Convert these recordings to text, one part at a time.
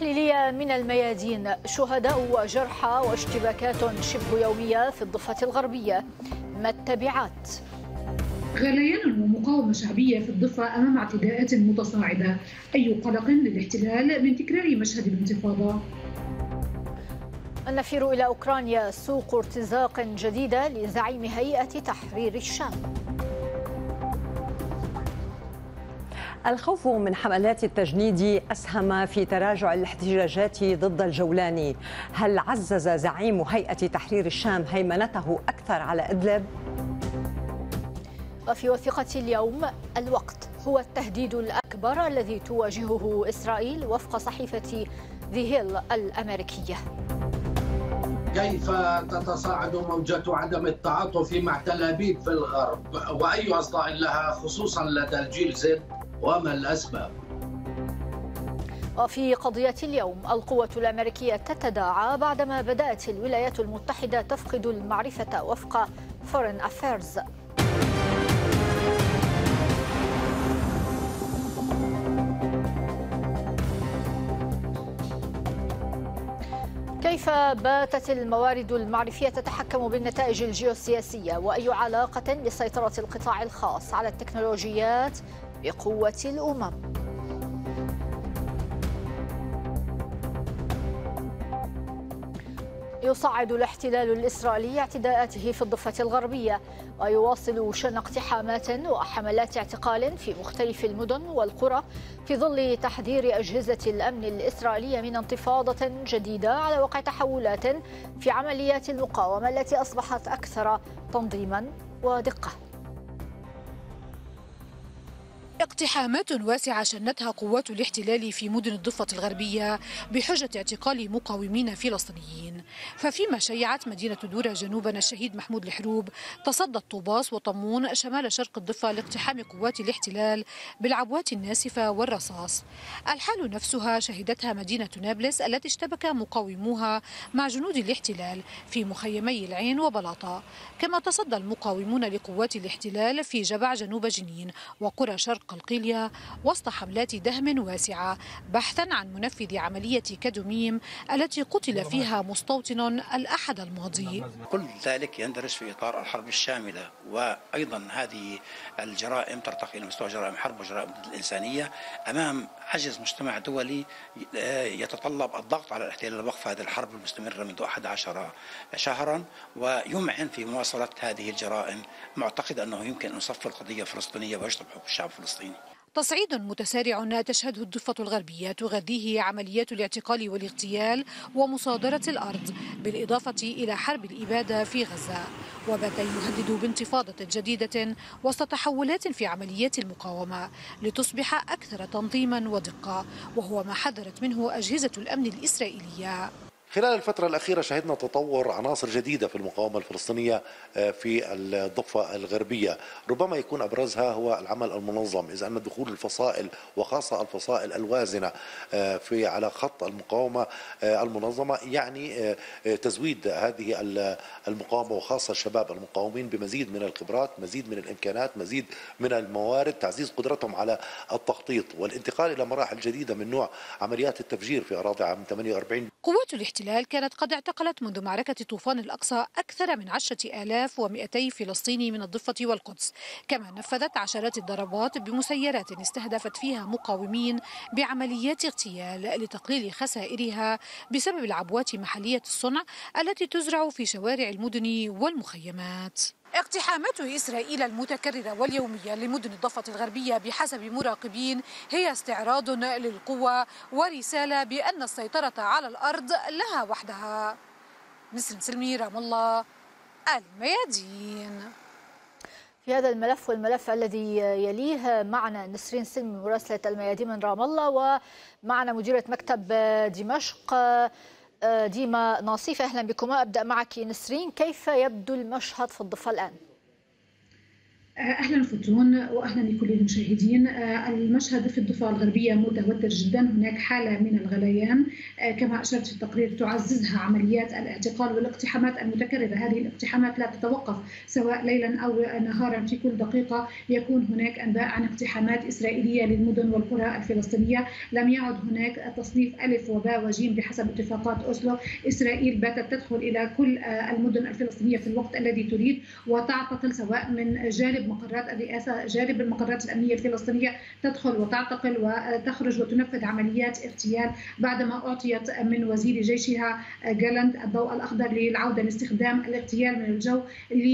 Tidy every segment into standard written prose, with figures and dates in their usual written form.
تحليلية من الميادين، شهداء وجرحى واشتباكات شبه يومية في الضفة الغربية، ما التبعات؟ غليان ومقاومة شعبية في الضفة أمام اعتداءات متصاعدة، أي قلق للاحتلال من تكرار مشهد الانتفاضة. النفير إلى أوكرانيا، سوق ارتزاق جديدة لزعيم هيئة تحرير الشام. الخوف من حملات التجنيد أسهم في تراجع الاحتجاجات ضد الجولاني. هل عزز زعيم هيئة تحرير الشام هيمنته أكثر على إدلب؟ وفي وثيقة اليوم، الوقت هو التهديد الأكبر الذي تواجهه إسرائيل وفق صحيفة ذي هيل الأمريكية. كيف تتصاعد موجة عدم التعاطف مع تل أبيب في الغرب، وأي أصداء لها خصوصا لدى الجيل زد، وما الأسباب؟ وفي قضية اليوم، القوة الأمريكية تتداعى بعدما بدأت الولايات المتحدة تفقد المعرفة وفق Foreign Affairs. كيف باتت الموارد المعرفية تتحكم بالنتائج الجيوسياسية، وأي علاقة لسيطرة القطاع الخاص على التكنولوجيات بقوة الأمم؟ يصعد الاحتلال الإسرائيلي اعتداءاته في الضفة الغربية، ويواصل شن اقتحامات وحملات اعتقال في مختلف المدن والقرى في ظل تحذير أجهزة الأمن الإسرائيلية من انتفاضة جديدة على وقع تحولات في عمليات المقاومة التي أصبحت أكثر تنظيما ودقة. اقتحامات واسعة شنتها قوات الاحتلال في مدن الضفة الغربية بحجة اعتقال مقاومين فلسطينيين، ففيما شيعت مدينة دورة جنوبا الشهيد محمود الحروب، تصدت طوباس وطمون شمال شرق الضفة لاقتحام قوات الاحتلال بالعبوات الناسفة والرصاص. الحال نفسها شهدتها مدينة نابلس التي اشتبك مقاوموها مع جنود الاحتلال في مخيمي العين وبلاطة، كما تصدى المقاومون لقوات الاحتلال في جبع جنوب جنين وقرى شرق القلية وسط حملات دهم واسعة بحثا عن منفذ عملية كدوميم التي قتل فيها مستوطن الأحد الماضي. كل ذلك يندرج في إطار الحرب الشاملة، وأيضا هذه الجرائم ترتقي إلى مستوى جرائم حرب وجرائم ضد الإنسانية أمام عجز مجتمع دولي يتطلب الضغط على الاحتلال لوقف هذه الحرب المستمرة منذ 11 شهرا، ويمعن في مواصلة هذه الجرائم، معتقد أنه يمكن أن يصفي القضية الفلسطينية ويجلب حقوق الشعب الفلسطيني. تصعيد متسارع تشهده الضفة الغربية تغذيه عمليات الاعتقال والاغتيال ومصادرة الأرض، بالإضافة إلى حرب الإبادة في غزة، وبات يهدد بانتفاضة جديدة وسط تحولات في عمليات المقاومة لتصبح أكثر تنظيما ودقة، وهو ما حذرت منه أجهزة الأمن الإسرائيلية. خلال الفترة الأخيرة شهدنا تطور عناصر جديدة في المقاومة الفلسطينية في الضفة الغربية، ربما يكون أبرزها هو العمل المنظم، إذ أن دخول الفصائل وخاصة الفصائل الوازنة على خط المقاومة المنظمة يعني تزويد هذه المقاومة وخاصة الشباب المقاومين بمزيد من الخبرات، مزيد من الإمكانات، مزيد من الموارد، تعزيز قدرتهم على التخطيط والانتقال إلى مراحل جديدة من نوع عمليات التفجير في أراضي عام 48. قوات الاحتلال كانت قد اعتقلت منذ معركة طوفان الأقصى أكثر من 10,200 فلسطيني من الضفة والقدس، كما نفذت عشرات الضربات بمسيرات استهدفت فيها مقاومين بعمليات اغتيال لتقليل خسائرها بسبب العبوات محلية الصنع التي تزرع في شوارع المدن والمخيمات. اقتحامات إسرائيل المتكررة واليومية لمدن الضفة الغربية بحسب مراقبين هي استعراض للقوة ورسالة بأن السيطرة على الأرض لها وحدها. نسرين سلمي، رام الله، الميادين. في هذا الملف والملف الذي يليه معنا نسرين سلمي مراسلة الميادين من رام الله، ومعنا مديرة مكتب دمشق ديما ناصيف. أهلا بكما. أبدأ معك نسرين، كيف يبدو المشهد في الضفة الآن؟ أهلا فتون وأهلا لكل المشاهدين. المشهد في الضفة الغربية متوتر جدا، هناك حالة من الغليان كما أشرت في التقرير تعززها عمليات الاعتقال والاقتحامات المتكررة. هذه الاقتحامات لا تتوقف سواء ليلا أو نهارا، في كل دقيقة يكون هناك أنباء عن اقتحامات إسرائيلية للمدن والقرى الفلسطينية. لم يعد هناك تصنيف ألف وباء وجيم بحسب اتفاقات أوسلو. إسرائيل باتت تدخل إلى كل المدن الفلسطينية في الوقت الذي تريد وتعتقل، سواء من جانب مقرات الرئاسة جانب المقرات الأمنية الفلسطينية، تدخل وتعتقل وتخرج وتنفذ عمليات اغتيال بعدما أعطيت من وزير جيشها جالنت الضوء الأخضر للعودة لاستخدام الاغتيال من الجو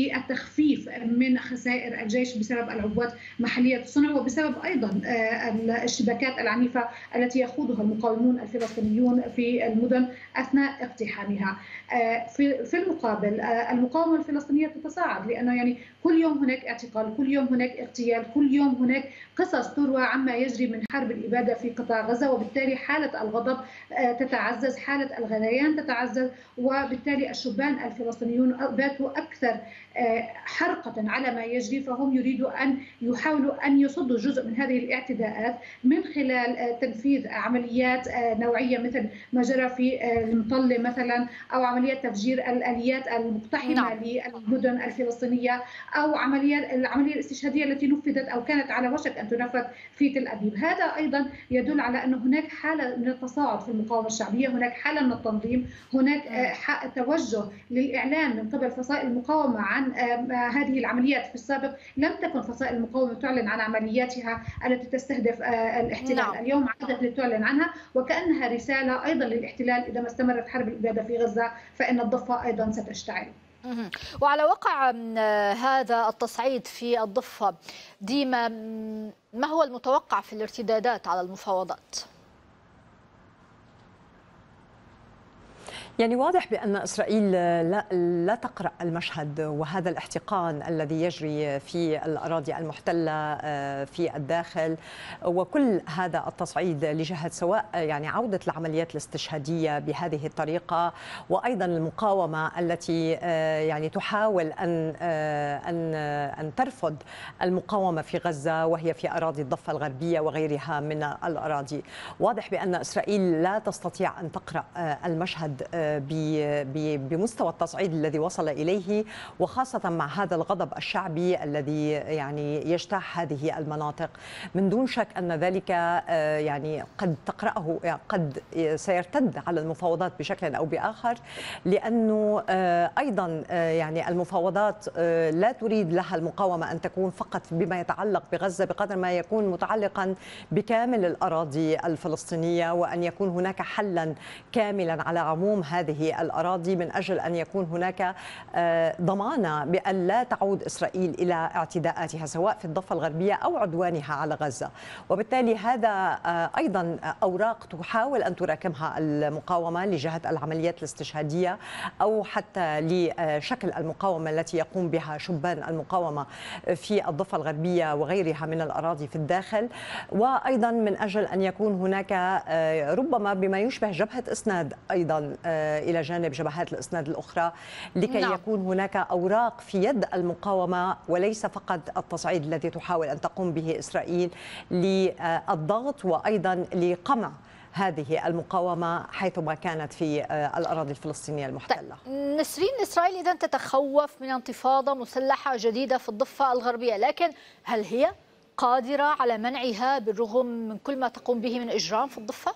للتخفيف من خسائر الجيش بسبب العبوات محلية الصنع وبسبب أيضا الاشتباكات العنيفة التي يخوضها المقاومون الفلسطينيون في المدن أثناء اقتحامها. في المقابل المقاومة الفلسطينية تتصاعد، لأنه يعني كل يوم هناك اعتقال، كل يوم هناك اغتيال، كل يوم هناك قصص تروى عما يجري من حرب الإبادة في قطاع غزة، وبالتالي حالة الغضب تتعزز، حالة الغليان تتعزز، وبالتالي الشبان الفلسطينيون باتوا أكثر حرقة على ما يجري، فهم يريدوا أن يحاولوا أن يصدوا جزء من هذه الاعتداءات من خلال تنفيذ عمليات نوعية مثل ما جرى في المطلة مثلا، أو عمليات تفجير الآليات المقتحمة للمدن الفلسطينية، أو العملية الاستشهادية التي نفذت أو كانت على وشك أن تنفذ في تل أبيب. هذا أيضا يدل على أن هناك حالة من التصاعد في المقاومة الشعبية، هناك حالة من التنظيم، هناك توجه للإعلام من قبل فصائل المقاومة عن هذه العمليات. في السابق لم تكن فصائل المقاومة تعلن عن عملياتها التي تستهدف الاحتلال. اليوم عادت لتعلن عنها، وكأنها رسالة أيضا للاحتلال إذا ما استمرت حرب الإبادة في غزة فإن الضفة أيضا ستشتعل. وعلى وقع هذا التصعيد في الضفة ديما، ما هو المتوقع في الارتدادات على المفاوضات؟ يعني واضح بأن إسرائيل لا تقرأ المشهد وهذا الاحتقان الذي يجري في الأراضي المحتلة في الداخل، وكل هذا التصعيد لجهة سواء يعني عودة العمليات الاستشهادية بهذه الطريقة، وأيضا المقاومة التي يعني تحاول أن ترفض المقاومة في غزة وهي في أراضي الضفة الغربية وغيرها من الأراضي. واضح بأن إسرائيل لا تستطيع أن تقرأ المشهد بمستوى التصعيد الذي وصل إليه، وخاصة مع هذا الغضب الشعبي الذي يعني يجتاح هذه المناطق. من دون شك أن ذلك يعني قد تقرأه قد سيرتد على المفاوضات بشكل أو بآخر، لأنه أيضا يعني المفاوضات لا تريد لها المقاومة أن تكون فقط بما يتعلق بغزة بقدر ما يكون متعلقا بكامل الأراضي الفلسطينية، وأن يكون هناك حلا كاملا على عموم هذه الأراضي من أجل أن يكون هناك ضمانة بأن لا تعود إسرائيل إلى اعتداءاتها سواء في الضفة الغربية أو عدوانها على غزة. وبالتالي هذا أيضا أوراق تحاول أن تراكمها المقاومة لجهة العمليات الاستشهادية أو حتى لشكل المقاومة التي يقوم بها شبان المقاومة في الضفة الغربية وغيرها من الأراضي في الداخل، وأيضا من أجل أن يكون هناك ربما بما يشبه جبهة إسناد أيضا إلى جانب جبهات الإسناد الأخرى، لكي يكون هناك أوراق في يد المقاومة وليس فقط التصعيد الذي تحاول أن تقوم به إسرائيل للضغط وأيضا لقمع هذه المقاومة حيثما كانت في الأراضي الفلسطينية المحتلة. نسرين، إسرائيل إذا تتخوف من انتفاضة مسلحة جديدة في الضفة الغربية، لكن هل هي قادرة على منعها بالرغم من كل ما تقوم به من إجرام في الضفة؟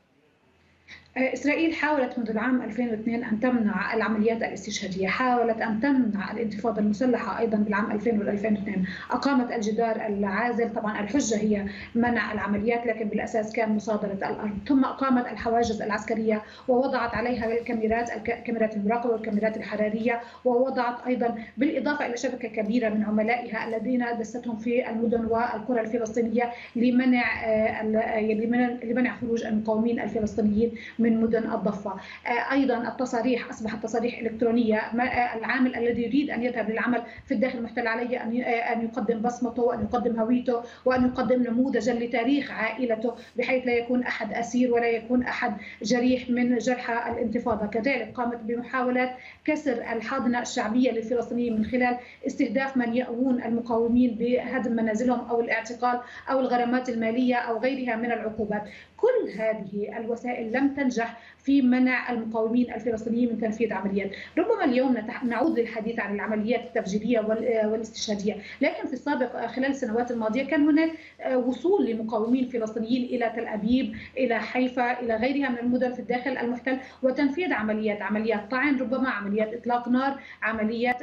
إسرائيل حاولت منذ العام 2002 أن تمنع العمليات الاستشهادية، حاولت أن تمنع الانتفاضة المسلحة أيضا بالعام 2000 و2002. أقامت الجدار العازل، طبعا الحجة هي منع العمليات لكن بالأساس كان مصادرة الأرض، ثم أقامت الحواجز العسكرية ووضعت عليها كاميرات المراقبة والكاميرات الحرارية، ووضعت أيضا بالإضافة إلى شبكة كبيرة من عملائها الذين دستهم في المدن والقرى الفلسطينية لمنع خروج المقاومين الفلسطينيين من مدن الضفة. أيضا التصاريح أصبحت تصاريح إلكترونية. العامل الذي يريد أن يذهب للعمل في الداخل المحتل عليه أن يقدم بصمته وأن يقدم هويته وأن يقدم نموذجا لتاريخ عائلته، بحيث لا يكون أحد أسير ولا يكون أحد جريح من جرحى الانتفاضة. كذلك قامت بمحاولات كسر الحاضنة الشعبية للفلسطينيين من خلال استهداف من يأوون المقاومين بهدم منازلهم أو الاعتقال أو الغرامات المالية أو غيرها من العقوبات. كل هذه الوسائل لم تنجح في منع المقاومين الفلسطينيين من تنفيذ عمليات. ربما اليوم نعود للحديث عن العمليات التفجيرية والاستشهادية، لكن في السابق خلال السنوات الماضية كان هناك وصول لمقاومين فلسطينيين إلى تل أبيب، إلى حيفا، إلى غيرها من المدن في الداخل المحتل، وتنفيذ عمليات طعن، ربما عمليات إطلاق نار، عمليات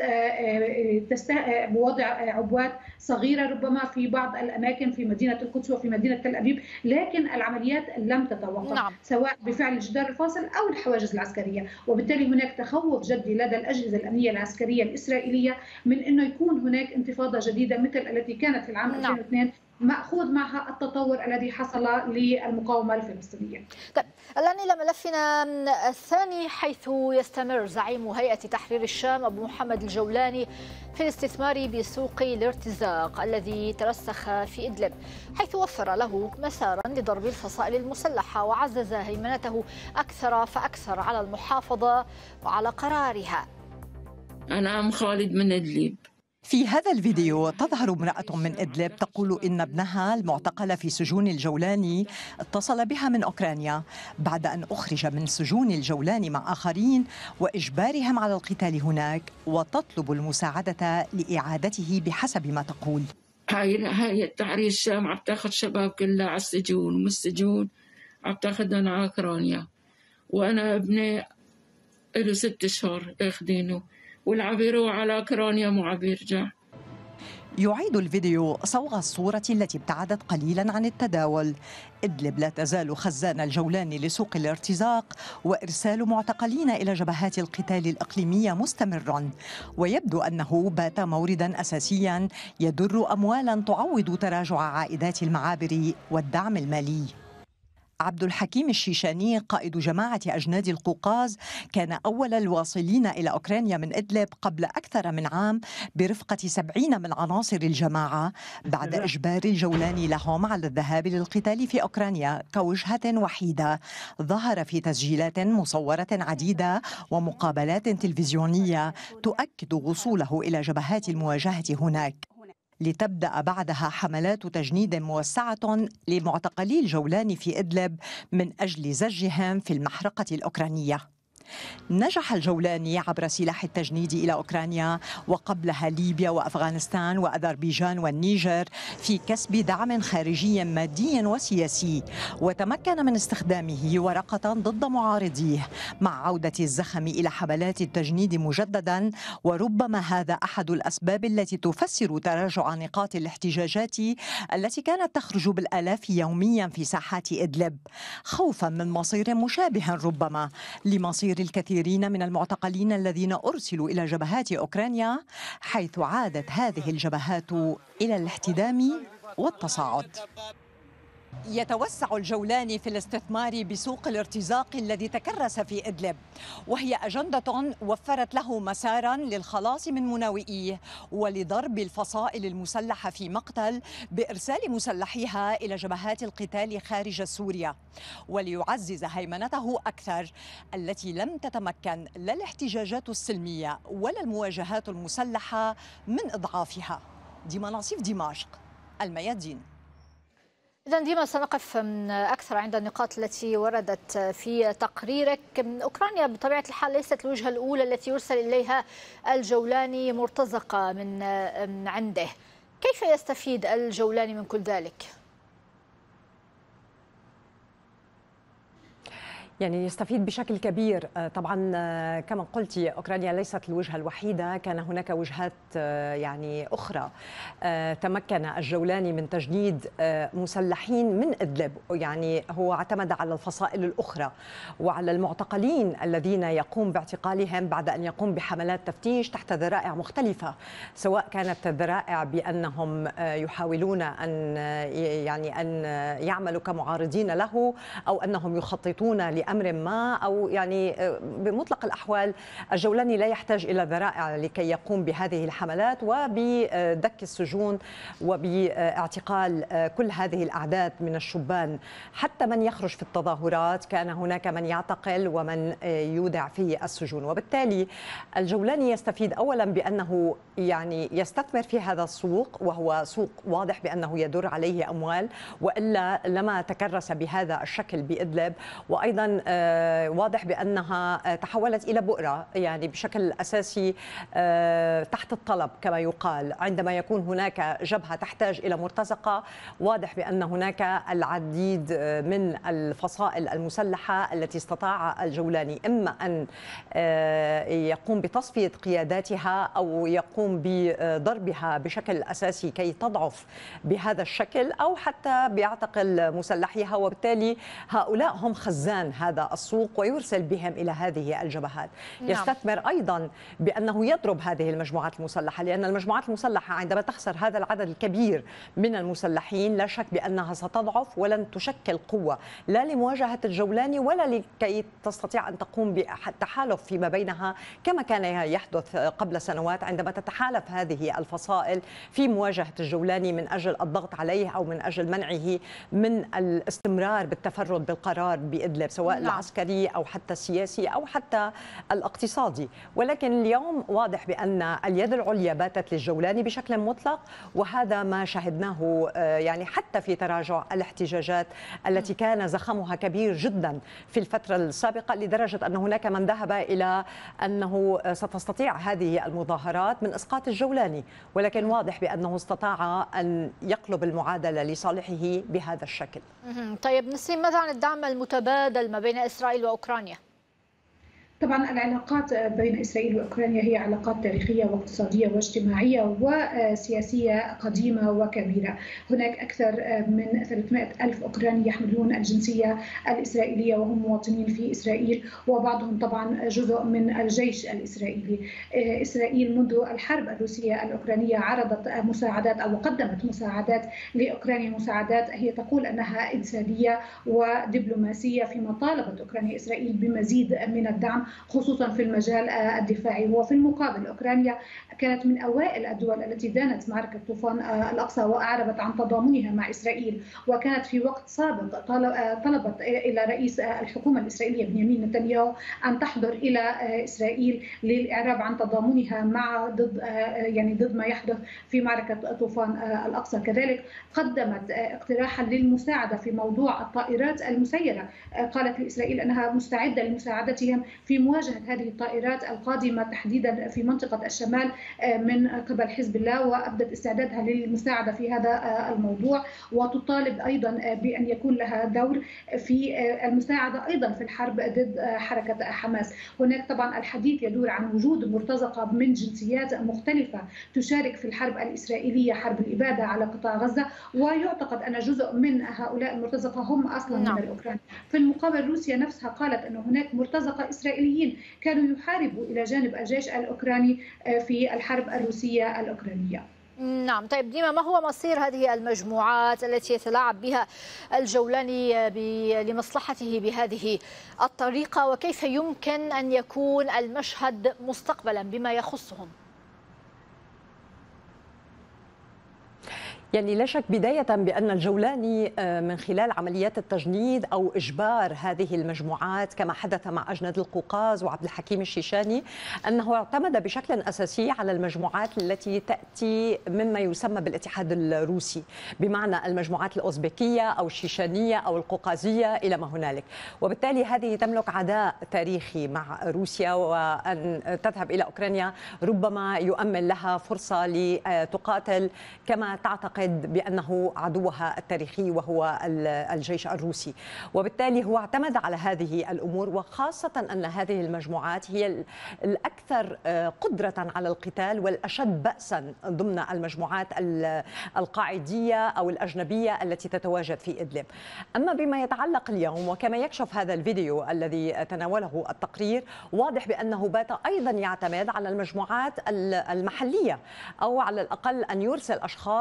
بوضع عبوات صغيرة ربما في بعض الأماكن في مدينة القدس وفي مدينة تل أبيب، لكن العمليات لم تتوقف. نعم. سواء بفعل الجدار الفاصل أو الحواجز العسكرية، وبالتالي هناك تخوف جدي لدى الأجهزة الأمنية العسكرية الإسرائيلية من أنه يكون هناك انتفاضة جديدة مثل التي كانت في العام 2002 مأخوذ معها التطور الذي حصل للمقاومة الفلسطينية. طيب الآن إلى ملفنا الثاني، حيث يستمر زعيم هيئة تحرير الشام أبو محمد الجولاني في الاستثمار بسوق الارتزاق الذي ترسخ في إدلب، حيث وفر له مسارا لضرب الفصائل المسلحة وعزز هيمنته أكثر فأكثر على المحافظة وعلى قرارها. أنا أم خالد من إدلب. في هذا الفيديو تظهر امرأة من إدلب تقول إن ابنها المعتقل في سجون الجولاني اتصل بها من أوكرانيا بعد أن أخرج من سجون الجولاني مع آخرين وإجبارهم على القتال هناك، وتطلب المساعدة لإعادته بحسب ما تقول. هاي تحرير الشام عم تاخذ شباب كلها على السجون ومن السجون عم تاخذهم على أوكرانيا، وأنا ابني له 6 أشهر اخذينه والعبيروا على أوكرانيا مو عم يرجع. يعيد الفيديو صوغ الصورة التي ابتعدت قليلا عن التداول. إدلب لا تزال خزان الجولاني لسوق الارتزاق، وإرسال معتقلين إلى جبهات القتال الإقليمية مستمر، ويبدو أنه بات موردا أساسيا يدر أموالا تعوض تراجع عائدات المعابر والدعم المالي. عبد الحكيم الشيشاني قائد جماعة أجناد القوقاز كان أول الواصلين إلى أوكرانيا من إدلب قبل أكثر من عام برفقة 70 من عناصر الجماعة، بعد إجبار الجولاني لهم على الذهاب للقتال في أوكرانيا كوجهة وحيدة. ظهر في تسجيلات مصورة عديدة ومقابلات تلفزيونية تؤكد وصوله إلى جبهات المواجهة هناك، لتبدأ بعدها حملات تجنيد موسعة لمعتقلي الجولاني في إدلب من أجل زجهم في المحرقة الأوكرانية. نجح الجولاني عبر سلاح التجنيد إلى أوكرانيا وقبلها ليبيا وأفغانستان وأذربيجان والنيجر في كسب دعم خارجي مادي وسياسي، وتمكن من استخدامه ورقة ضد معارضيه مع عودة الزخم إلى حملات التجنيد مجددا. وربما هذا أحد الأسباب التي تفسر تراجع نقاط الاحتجاجات التي كانت تخرج بالآلاف يوميا في ساحات إدلب، خوفا من مصير مشابه ربما لمصير الكثيرين من المعتقلين الذين أرسلوا إلى جبهات أوكرانيا، حيث عادت هذه الجبهات إلى الاحتدام والتصاعد. يتوسع الجولاني في الاستثمار بسوق الارتزاق الذي تكرس في إدلب، وهي أجندة وفرت له مسارا للخلاص من مناوئيه ولضرب الفصائل المسلحة في مقتل بإرسال مسلحيها إلى جبهات القتال خارج سوريا، وليعزز هيمنته أكثر التي لم تتمكن لا الاحتجاجات السلمية ولا المواجهات المسلحة من إضعافها. ديما نصيف، دمشق، الميادين. إذن ديما سنقف أكثر عند النقاط التي وردت في تقريرك. أوكرانيا بطبيعة الحال ليست الوجهة الأولى التي يرسل إليها الجولاني مرتزقة من عنده، كيف يستفيد الجولاني من كل ذلك؟ يعني يستفيد بشكل كبير. طبعا كما قلت أوكرانيا ليست الوجهة الوحيدة، كان هناك وجهات يعني أخرى. تمكن الجولاني من تجنيد مسلحين من إدلب، يعني هو اعتمد على الفصائل الأخرى وعلى المعتقلين الذين يقوم باعتقالهم بعد أن يقوم بحملات تفتيش تحت ذرائع مختلفة، سواء كانت ذرائع بأنهم يحاولون أن يعملوا كمعارضين له، أو أنهم يخططون بأمر ما، أو يعني بمطلق الأحوال الجولاني لا يحتاج إلى ذرائع لكي يقوم بهذه الحملات وبدك السجون وباعتقال كل هذه الأعداد من الشبان. حتى من يخرج في التظاهرات كان هناك من يعتقل ومن يودع في السجون. وبالتالي الجولاني يستفيد أولا بأنه يعني يستثمر في هذا السوق، وهو سوق واضح بأنه يدر عليه أموال، وإلا لما تكرس بهذا الشكل بإدلب. وأيضا واضح بأنها تحولت إلى بؤرة يعني بشكل أساسي تحت الطلب كما يقال. عندما يكون هناك جبهة تحتاج إلى مرتزقة، واضح بأن هناك العديد من الفصائل المسلحة التي استطاع الجولاني إما أن يقوم بتصفية قياداتها أو يقوم بضربها بشكل أساسي كي تضعف بهذا الشكل، أو حتى بيعتقل مسلحيها. وبالتالي هؤلاء هم خزان هذا السوق ويرسل بهم إلى هذه الجبهات. يستثمر أيضا بأنه يضرب هذه المجموعات المسلحة، لأن المجموعات المسلحة عندما تخسر هذا العدد الكبير من المسلحين لا شك بأنها ستضعف ولن تشكل قوة لا لمواجهة الجولاني ولا لكي تستطيع أن تقوم بتحالف فيما بينها كما كان يحدث قبل سنوات عندما تتحالف هذه الفصائل في مواجهة الجولاني من أجل الضغط عليه أو من أجل منعه من الاستمرار بالتفرد بالقرار بإدلب، سواء العسكري أو حتى السياسي أو حتى الاقتصادي. ولكن اليوم واضح بأن اليد العليا باتت للجولاني بشكل مطلق، وهذا ما شاهدناه يعني حتى في تراجع الاحتجاجات التي كان زخمها كبير جدا في الفترة السابقة، لدرجة أن هناك من ذهب إلى أنه ستستطيع هذه المظاهرات من إسقاط الجولاني، ولكن واضح بأنه استطاع أن يقلب المعادلة لصالحه بهذا الشكل. طيب نسيم، ماذا عن الدعم المتبادل ما بين إسرائيل وأوكرانيا؟ طبعا العلاقات بين إسرائيل وأوكرانيا هي علاقات تاريخية واقتصادية واجتماعية وسياسية قديمة وكبيرة. هناك أكثر من 300 ألف أوكراني يحملون الجنسية الإسرائيلية وهم مواطنين في إسرائيل، وبعضهم طبعا جزء من الجيش الإسرائيلي. إسرائيل منذ الحرب الروسية الأوكرانية عرضت مساعدات أو قدمت مساعدات لأوكرانيا، مساعدات هي تقول أنها إنسانية ودبلوماسية، فيما طالبت أوكرانيا إسرائيل بمزيد من الدعم خصوصا في المجال الدفاعي. وفي المقابل أوكرانيا كانت من أوائل الدول التي دانت معركة طوفان الأقصى وأعربت عن تضامنها مع إسرائيل، وكانت في وقت سابق طلبت إلى رئيس الحكومة الإسرائيلية بنيامين نتنياهو أن تحضر إلى إسرائيل للإعراب عن تضامنها مع ضد ما يحدث في معركة طوفان الأقصى. كذلك قدمت اقتراحا للمساعدة في موضوع الطائرات المسيرة، قالت لإسرائيل أنها مستعدة لمساعدتهم في مواجهة هذه الطائرات القادمة تحديدا في منطقة الشمال من قبل حزب الله، وأبدت استعدادها للمساعدة في هذا الموضوع، وتطالب أيضا بأن يكون لها دور في المساعدة أيضا في الحرب ضد حركة حماس. هناك طبعا الحديث يدور عن وجود مرتزقة من جنسيات مختلفة تشارك في الحرب الإسرائيلية، حرب الإبادة على قطاع غزة، ويعتقد أن جزء من هؤلاء المرتزقة هم أصلا من الأوكران. في المقابل روسيا نفسها قالت أن هناك مرتزقة إسرائيليين كانوا يحاربوا إلى جانب الجيش الأوكراني في الحرب الروسية الأوكرانية. نعم. طيب ديما، ما هو مصير هذه المجموعات التي يتلاعب بها الجولاني لمصلحته بهذه الطريقة، وكيف يمكن أن يكون المشهد مستقبلا بما يخصهم؟ يعني لا شك بداية بأن الجولاني من خلال عمليات التجنيد أو إجبار هذه المجموعات كما حدث مع أجند القوقاز وعبد الحكيم الشيشاني، أنه اعتمد بشكل أساسي على المجموعات التي تأتي مما يسمى بالاتحاد الروسي، بمعنى المجموعات الأوزبكية أو الشيشانية أو القوقازية إلى ما هنالك. وبالتالي هذه تملك عداء تاريخي مع روسيا، وأن تذهب إلى أوكرانيا ربما يؤمن لها فرصة لتقاتل كما تعتقد بأنه عدوها التاريخي وهو الجيش الروسي. وبالتالي هو اعتمد على هذه الأمور، وخاصة أن هذه المجموعات هي الأكثر قدرة على القتال والأشد بأسا ضمن المجموعات القاعدية أو الأجنبية التي تتواجد في إدلب. أما بما يتعلق اليوم، وكما يكشف هذا الفيديو الذي تناوله التقرير، واضح بأنه بات أيضا يعتمد على المجموعات المحلية، أو على الأقل أن يرسل أشخاص محليين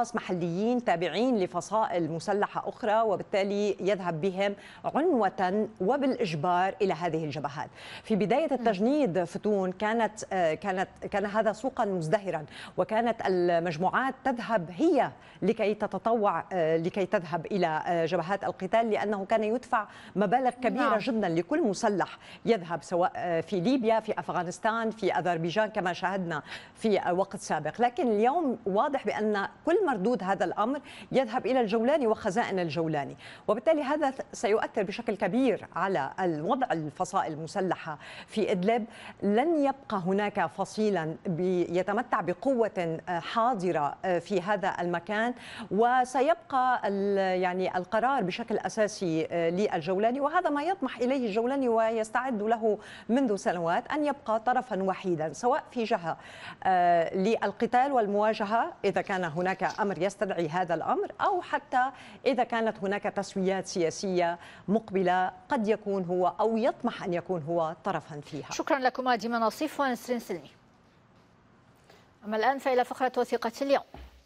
عراقيين تابعين لفصائل مسلحة أخرى، وبالتالي يذهب بهم عنوة وبالإجبار إلى هذه الجبهات. في بداية التجنيد فتون كان هذا سوقا مزدهرا، وكانت المجموعات تذهب هي لكي تتطوع لكي تذهب إلى جبهات القتال، لأنه كان يدفع مبالغ كبيرة جدا لكل مسلح يذهب، سواء في ليبيا، في أفغانستان، في أذربيجان كما شاهدنا في وقت سابق. لكن اليوم واضح بأن كل مردود هذا الأمر يذهب إلى الجولاني وخزائن الجولاني، وبالتالي هذا سيؤثر بشكل كبير على وضع الفصائل المسلحة في إدلب. لن يبقى هناك فصيلا يتمتع بقوة حاضرة في هذا المكان، وسيبقى يعني القرار بشكل أساسي للجولاني، وهذا ما يطمح إليه الجولاني ويستعد له منذ سنوات، أن يبقى طرفا وحيدا سواء في جهة للقتال والمواجهة إذا كان هناك أمر يستدعي هذا الأمر، أو حتى إذا كانت هناك تسويات سياسية مقبلة قد يكون هو أو يطمح أن يكون هو طرفا فيها. شكرا لكما ديما نصيف ونسرين سلمي. أما الآن فإلى فقرة وثيقة اليوم.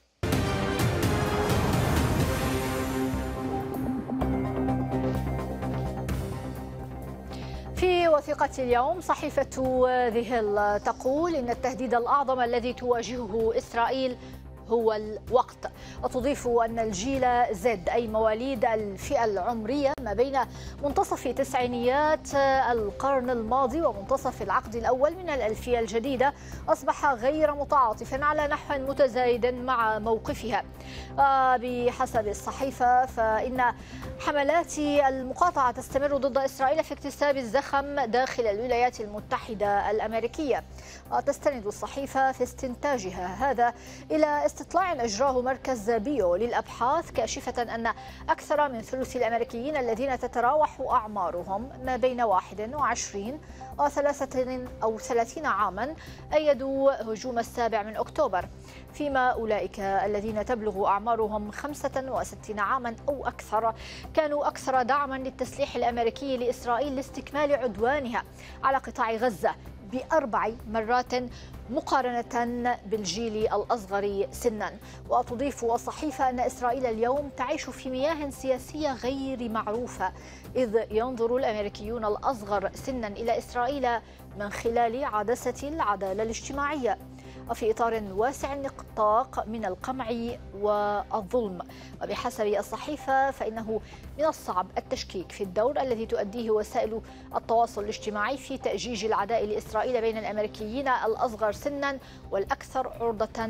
في وثيقة اليوم صحيفة ذي هيل تقول إن التهديد الأعظم الذي تواجهه إسرائيل هو الوقت، وتضيف أن الجيل زد أي مواليد الفئة العمرية ما بين منتصف تسعينيات القرن الماضي ومنتصف العقد الأول من الألفية الجديدة أصبح غير متعاطفا على نحو متزايد مع موقفها. بحسب الصحيفة فإن حملات المقاطعة تستمر ضد إسرائيل في اكتساب الزخم داخل الولايات المتحدة الأمريكية. تستند الصحيفة في استنتاجها هذا إلى استطلاع أجراه مركز بيو للأبحاث كاشفة أن أكثر من ثلث الأمريكيين الذين تتراوح أعمارهم ما بين 21 و 33 عاما أيدوا هجوم 7 أكتوبر، فيما أولئك الذين تبلغ أعمارهم 65 عاما أو أكثر كانوا أكثر دعما للتسليح الأمريكي لإسرائيل لاستكمال عدوانها على قطاع غزة ب4 مرات مقارنة بالجيل الأصغر سنا. وتضيف الصحيفة أن إسرائيل اليوم تعيش في مياه سياسية غير معروفة، إذ ينظر الأمريكيون الأصغر سنا إلى إسرائيل من خلال عدسة العدالة الاجتماعية، وفي إطار واسع النطاق من القمع والظلم. وبحسب الصحيفة فإنه من الصعب التشكيك في الدور الذي تؤديه وسائل التواصل الاجتماعي في تأجيج العداء لإسرائيل بين الأمريكيين الأصغر سنا والأكثر عرضة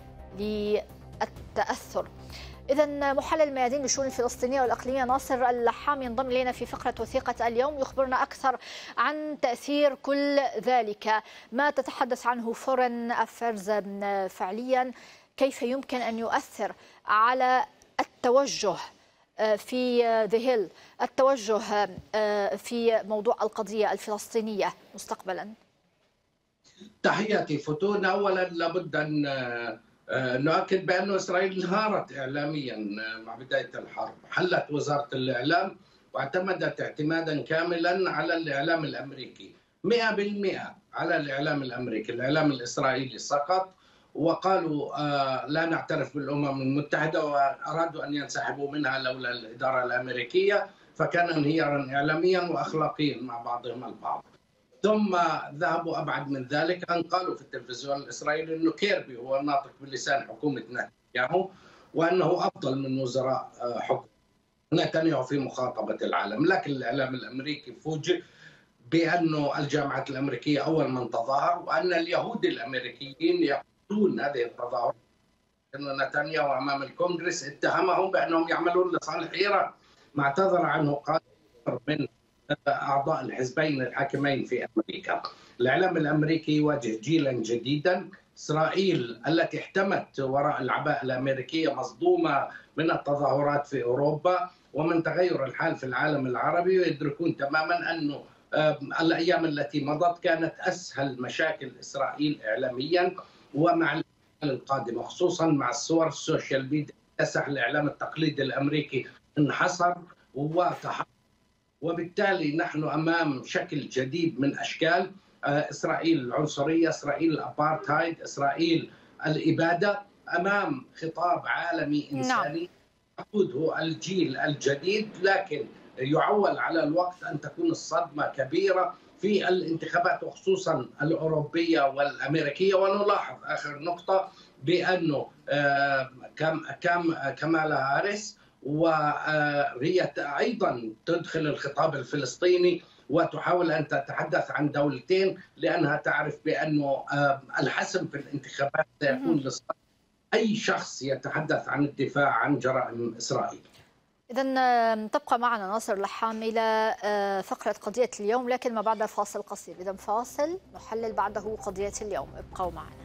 للتأثر. إذن محلل الميادين للشؤون الفلسطينية والإقليمية ناصر اللحام ينضم إلينا في فقرة وثيقة اليوم يخبرنا أكثر عن تأثير كل ذلك. ما تتحدث عنه فورن أفيرز فعليا، كيف يمكن أن يؤثر على التوجه في ذي هيل، التوجه في موضوع القضية الفلسطينية مستقبلا؟ تحياتي فتون. أولا لابد أن نؤكد بأن إسرائيل انهارت إعلاميا مع بداية الحرب. حلت وزارة الإعلام واعتمدت اعتمادا كاملا على الإعلام الأمريكي، 100% على الإعلام الأمريكي. الإعلام الإسرائيلي سقط، وقالوا لا نعترف بالأمم المتحدة، وأرادوا أن ينسحبوا منها لولا الإدارة الأمريكية، فكان انهيارا إعلاميا وأخلاقيا مع بعضهم البعض. ثم ذهبوا أبعد من ذلك، أن قالوا في التلفزيون الإسرائيلي أنه كيربي هو الناطق بلسان حكومة نتنياهو، وأنه أفضل من وزراء حكومة نتنياهو في مخاطبة العالم. لكن الإعلام الأمريكي فوجئ بأن الجامعة الأمريكية أول من تظاهر، وأن اليهود الأمريكيين يقودون هذه التظاهرات. أن نتنياهو أمام الكونغرس اتهمهم بأنهم يعملون لصالح إيران، ما اعتذر عنه قال من أعضاء الحزبين الحاكمين في أمريكا. الإعلام الأمريكي يواجه جيلا جديدا. إسرائيل التي احتمت وراء العباءة الأمريكية مصدومة من التظاهرات في أوروبا ومن تغير الحال في العالم العربي، ويدركون تماما أنه الأيام التي مضت كانت أسهل مشاكل إسرائيل إعلاميا، ومع القادمة خصوصا مع الصور السوشيال ميديا يسح الإعلام التقليدي الأمريكي انحصر وتحرك، وبالتالي نحن أمام شكل جديد من أشكال إسرائيل العنصرية، إسرائيل الأبارتهايد، إسرائيل الإبادة. أمام خطاب عالمي إنساني يقوده الجيل الجديد، لكن يعول على الوقت أن تكون الصدمة كبيرة في الانتخابات وخصوصا الأوروبية والأمريكية. ونلاحظ آخر نقطة بأنه كامالا هاريس وهي أيضا تدخل الخطاب الفلسطيني وتحاول أن تتحدث عن دولتين، لأنها تعرف بأنه الحسم في الانتخابات سيكون لصالح أي شخص يتحدث عن الدفاع عن جرائم إسرائيل. إذن تبقى معنا ناصر لحام إلى فقرة قضية اليوم، لكن ما بعد فاصل قصير. إذن فاصل نحلل بعده قضية اليوم، ابقوا معنا.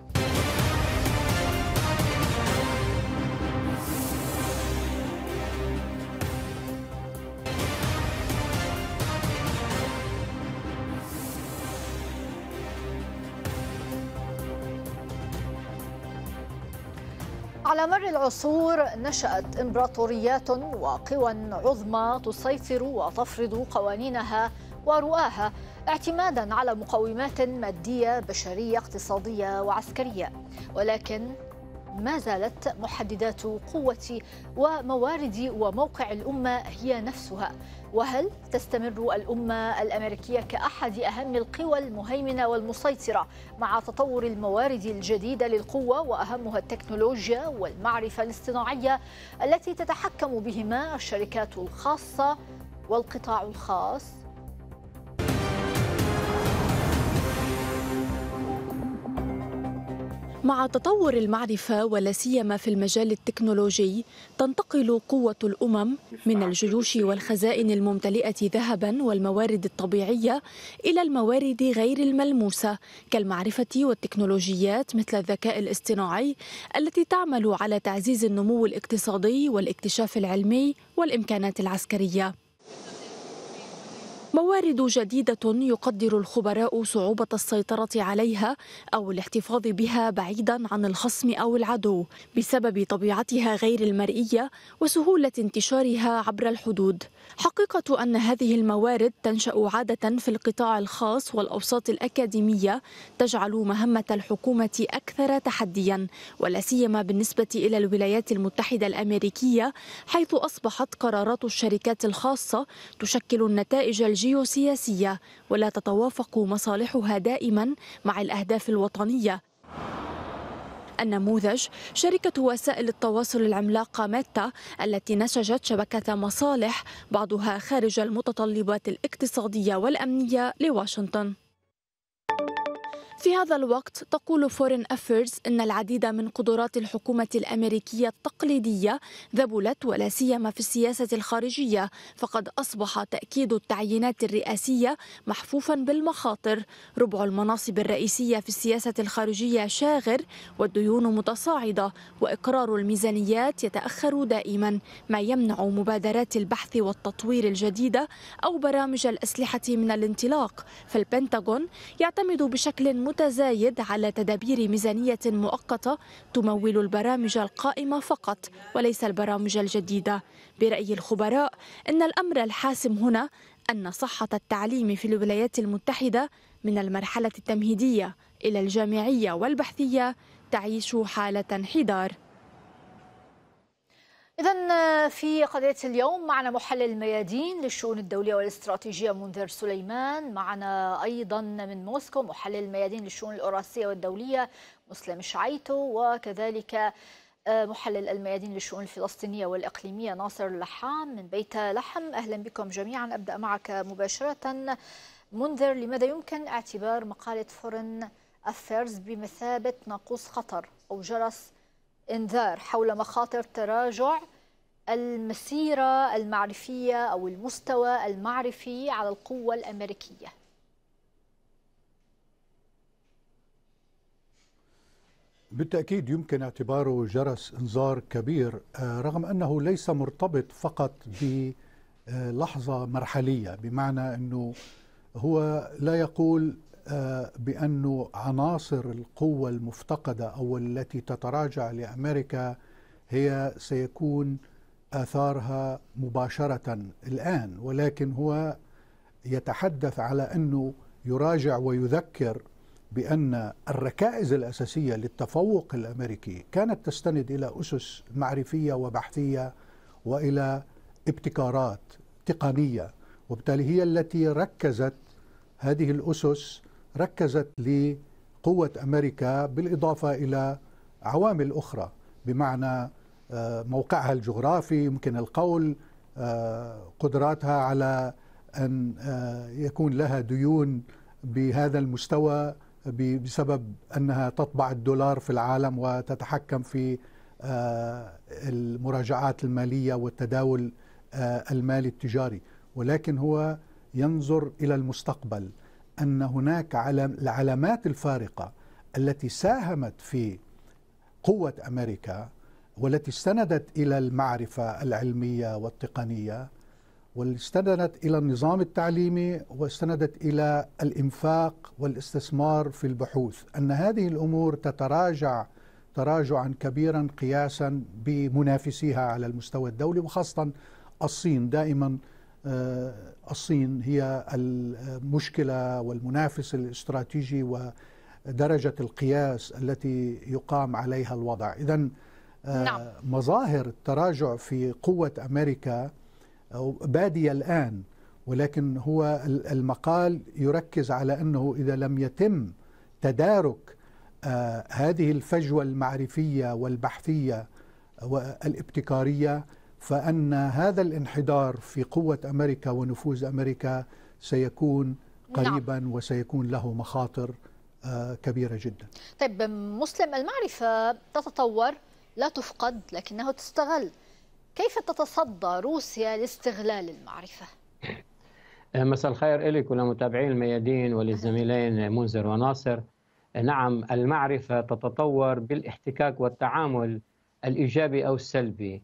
على مر العصور نشأت إمبراطوريات وقوى عظمى تسيطر وتفرض قوانينها ورؤاها اعتمادا على مقومات مادية بشرية اقتصادية وعسكرية، ولكن ما زالت محددات قوة وموارد وموقع الأمة هي نفسها. وهل تستمر الأمة الأمريكية كأحد أهم القوى المهيمنة والمسيطرة مع تطور الموارد الجديدة للقوة وأهمها التكنولوجيا والمعرفة الاصطناعية التي تتحكم بهما الشركات الخاصة والقطاع الخاص؟ مع تطور المعرفة ولا سيما في المجال التكنولوجي، تنتقل قوة الأمم من الجيوش والخزائن الممتلئة ذهبا والموارد الطبيعية إلى الموارد غير الملموسة كالمعرفة والتكنولوجيات مثل الذكاء الاصطناعي التي تعمل على تعزيز النمو الاقتصادي والاكتشاف العلمي والإمكانات العسكرية. موارد جديدة يقدر الخبراء صعوبة السيطرة عليها أو الاحتفاظ بها بعيدا عن الخصم أو العدو بسبب طبيعتها غير المرئية وسهولة انتشارها عبر الحدود. حقيقة أن هذه الموارد تنشأ عادة في القطاع الخاص والأوساط الأكاديمية تجعل مهمة الحكومة أكثر تحديا، ولا سيما بالنسبة إلى الولايات المتحدة الأمريكية، حيث أصبحت قرارات الشركات الخاصة تشكل النتائج الجيوسياسية ولا تتوافق مصالحها دائما مع الأهداف الوطنية. النموذج شركة وسائل التواصل العملاقة ميتا التي نسجت شبكة مصالح بعضها خارج المتطلبات الاقتصادية والأمنية لواشنطن. في هذا الوقت تقول فورين أفيرز إن العديد من قدرات الحكومة الأمريكية التقليدية ذبلت ولا سيما في السياسة الخارجية، فقد أصبح تأكيد التعيينات الرئاسية محفوفا بالمخاطر، ربع المناصب الرئيسية في السياسة الخارجية شاغر، والديون متصاعدة، وإقرار الميزانيات يتأخر دائما، ما يمنع مبادرات البحث والتطوير الجديدة أو برامج الأسلحة من الانطلاق. فالبنتاغون يعتمد بشكل متزايد على تدابير ميزانية مؤقتة تمول البرامج القائمة فقط وليس البرامج الجديدة. برأي الخبراء إن الأمر الحاسم هنا أن صحة التعليم في الولايات المتحدة من المرحلة التمهيدية إلى الجامعية والبحثية تعيش حالة انحدار. إذن في قضية اليوم معنا محلل الميادين للشؤون الدولية والاستراتيجية منذر سليمان، معنا أيضا من موسكو محلل الميادين للشؤون الأوراسية والدولية مسلم شعيتو، وكذلك محلل الميادين للشؤون الفلسطينية والإقليمية ناصر لحام من بيت لحم. أهلا بكم جميعا. أبدأ معك مباشرة منذر، لماذا يمكن اعتبار مقالة فورين أفيرز بمثابة ناقوس خطر أو جرس إنذار حول مخاطر تراجع المسيرة المعرفية أو المستوى المعرفي على القوة الأمريكية؟ بالتأكيد يمكن اعتباره جرس إنذار كبير، رغم أنه ليس مرتبط فقط بلحظة مرحلية، بمعنى أنه هو لا يقول بأن عناصر القوة المفتقدة أو التي تتراجع لأمريكا هي سيكون آثارها مباشرة الآن، ولكن هو يتحدث على أنه يراجع ويذكر بأن الركائز الأساسية للتفوق الأمريكي كانت تستند إلى أسس معرفية وبحثية وإلى ابتكارات تقنية، وبالتالي هي التي ركزت هذه الأسس ركزت لقوة أمريكا، بالإضافة إلى عوامل أخرى، بمعنى موقعها الجغرافي، يمكن القول قدراتها على أن يكون لها ديون بهذا المستوى بسبب أنها تطبع الدولار في العالم وتتحكم في المراجعات المالية والتداول المالي التجاري. ولكن هو ينظر إلى المستقبل، أن هناك العلامات الفارقة التي ساهمت في قوة أمريكا والتي استندت إلى المعرفة العلمية والتقنية، واستندت إلى النظام التعليمي، واستندت إلى الإنفاق والاستثمار في البحوث، أن هذه الأمور تتراجع تراجعا كبيرا قياسا بمنافسيها على المستوى الدولي، وخاصة الصين. دائما الصين هي المشكلة والمنافس الاستراتيجي ودرجة القياس التي يقام عليها الوضع. إذن مظاهر التراجع في قوة أمريكا بادية الآن، ولكن هو المقال يركز على أنه إذا لم يتم تدارك هذه الفجوة المعرفية والبحثية والابتكارية، فأن هذا الانحدار في قوة أمريكا ونفوذ أمريكا سيكون قريبا وسيكون له مخاطر كبيرة جدا. طيب مسلم، المعرفة تتطور لا تفقد لكنها تستغل، كيف تتصدى روسيا لاستغلال المعرفة؟ مساء الخير لك ولمتابعين الميادين وللزميلين منذر وناصر. نعم، المعرفة تتطور بالاحتكاك والتعامل الإيجابي أو السلبي.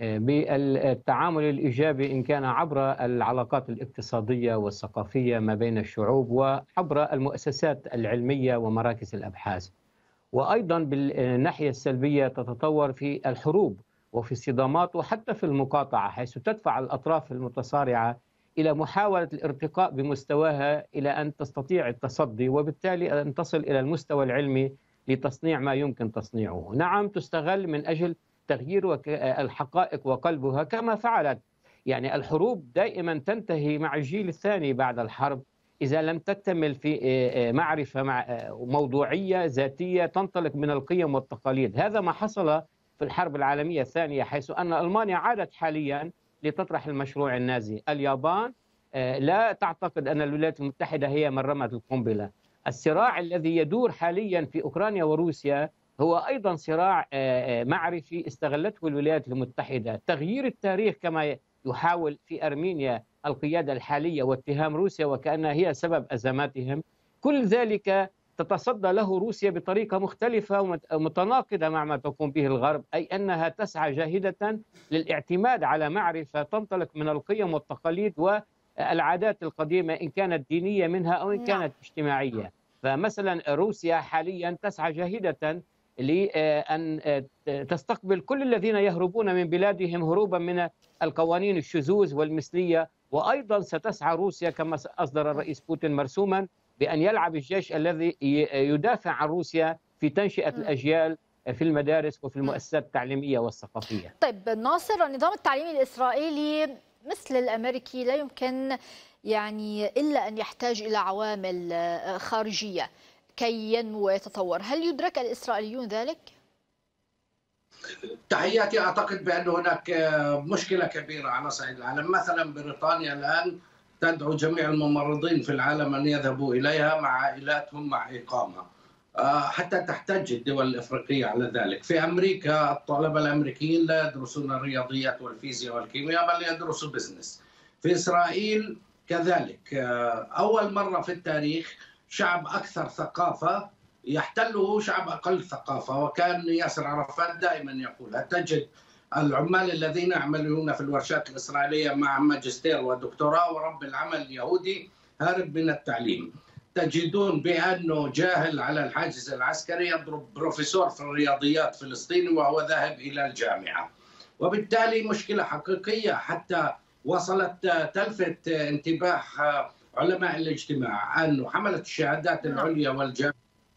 بالتعامل الإيجابي إن كان عبر العلاقات الاقتصادية والثقافية ما بين الشعوب وعبر المؤسسات العلمية ومراكز الأبحاث، وأيضا بالناحية السلبية تتطور في الحروب وفي الصدامات وحتى في المقاطعة، حيث تدفع الأطراف المتصارعة إلى محاولة الارتقاء بمستواها إلى أن تستطيع التصدي، وبالتالي أن تصل إلى المستوى العلمي لتصنيع ما يمكن تصنيعه. نعم، تستغل من أجل تغيير الحقائق وقلبها كما فعلت. يعني الحروب دائما تنتهي مع الجيل الثاني بعد الحرب إذا لم تكتمل في معرفة موضوعية ذاتية تنطلق من القيم والتقاليد. هذا ما حصل في الحرب العالمية الثانية، حيث أن ألمانيا عادت حاليا لتطرح المشروع النازي. اليابان لا تعتقد أن الولايات المتحدة هي من رمت القنبلة. الصراع الذي يدور حاليا في أوكرانيا وروسيا هو أيضا صراع معرفي استغلته الولايات المتحدة. تغيير التاريخ كما يحاول في أرمينيا القيادة الحالية واتهام روسيا وكأنها هي سبب أزماتهم، كل ذلك تتصدى له روسيا بطريقة مختلفة ومتناقضة مع ما تقوم به الغرب، أي أنها تسعى جاهدة للاعتماد على معرفة تنطلق من القيم والتقاليد والعادات القديمة إن كانت دينية منها أو إن كانت اجتماعية. فمثلا روسيا حاليا تسعى جاهدة لأن تستقبل كل الذين يهربون من بلادهم هروبا من القوانين الشذوذ والمثلية، وأيضا ستسعى روسيا كما أصدر الرئيس بوتين مرسوما بأن يلعب الجيش الذي يدافع عن روسيا في تنشئة الأجيال في المدارس وفي المؤسسات التعليمية والثقافية. طيب ناصر، النظام التعليمي الإسرائيلي مثل الأمريكي لا يمكن يعني إلا أن يحتاج إلى عوامل خارجية كي ينمو ويتطور، هل يدرك الإسرائيليون ذلك؟ تحياتي. أعتقد بأن هناك مشكلة كبيرة على صعيد العالم. مثلا بريطانيا الآن تدعو جميع الممرضين في العالم أن يذهبوا إليها مع عائلاتهم مع إقامة، حتى تحتج الدول الإفريقية على ذلك. في أمريكا الطلبة الأمريكيين لا يدرسون الرياضيات والفيزياء والكيمياء بل يدرسوا بزنس. في إسرائيل كذلك، أول مرة في التاريخ شعب أكثر ثقافة يحتله شعب أقل ثقافة، وكان ياسر عرفات دائما يقول تجد العمال الذين يعملون في الورشات الإسرائيلية مع ماجستير ودكتوراه ورب العمل يهودي هارب من التعليم. تجدون بأنه جاهل على الحاجز العسكري يضرب بروفيسور في الرياضيات فلسطيني وهو ذاهب إلى الجامعة، وبالتالي مشكلة حقيقية حتى وصلت تلفت انتباه علماء الاجتماع أن حملة الشهادات العليا والجامعة